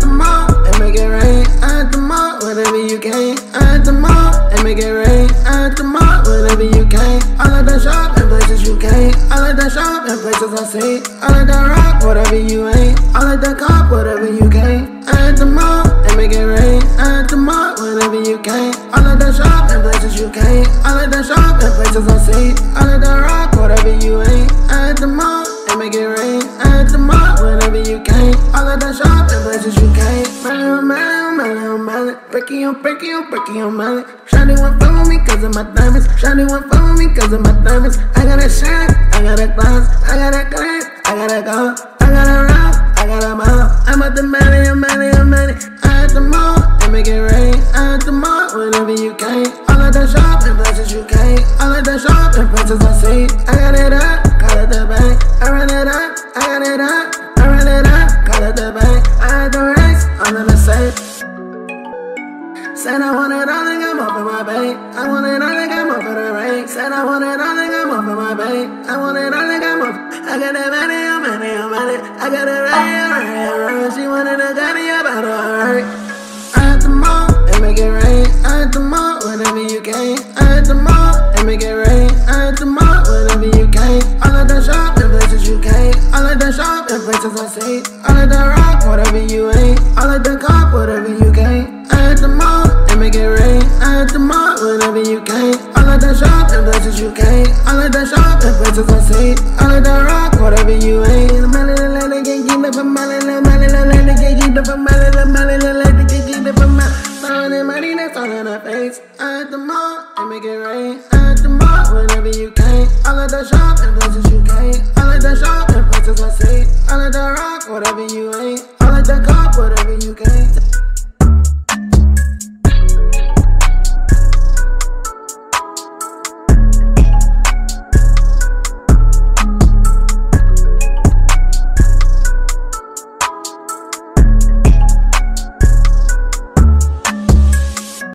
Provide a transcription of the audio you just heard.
mall and make it rain. At the mall, whatever you can. At the mall and make it rain. At the mall, whatever you can. I like to shop in places you can't. I like to shop in places I see. I like to rock whatever you ain't. I like to cop whatever you can. At the mall and make it rain. At the mall, whatever you can. I like to shop in places you can't. I like to shop in places I see. I like to rock whatever you ain't. At the mall and make it rain. At the mall, whatever you can. I like to shop in places you can't. Melon, breaking on melon. Shawty won't follow me cause of my diamonds. Shawty won't follow me cause of my diamonds. I gotta shine, I gotta gloss, I gotta glance, I gotta go, I gotta rock, I gotta mouth. I'm at the money. At the mall and make it rain. At the mall, whenever you can. I like to shop in places you can't. I like to shop in places I see. I got it up, call it the bank. I run it up, I got it up, I run it up, call it the bank. I had the race, under the safe. Said I want it all and I'm off of my bank. I want it all and I'm off of the rank. Said I want it all and I'm off of my bank. I want it all and I'm off. I got that money. I got it right. She wanted a gunny about her. At the mall and make it rain. At the mall, whenever you can. At the mall and make it rain. At the mall, whenever you can. I like to shop in places you can't. I like to shop in places I see. I like to rock whatever you ain't. I like to cop whatever you can. At the mall and make it rain. At the mall, whenever you can. I like to shop in places you can't. I like to shop in places I see. I like to rock whatever you ain't. Money that's all in her face. At the mall and make it rain. At the mall, whenever you can. I like to shop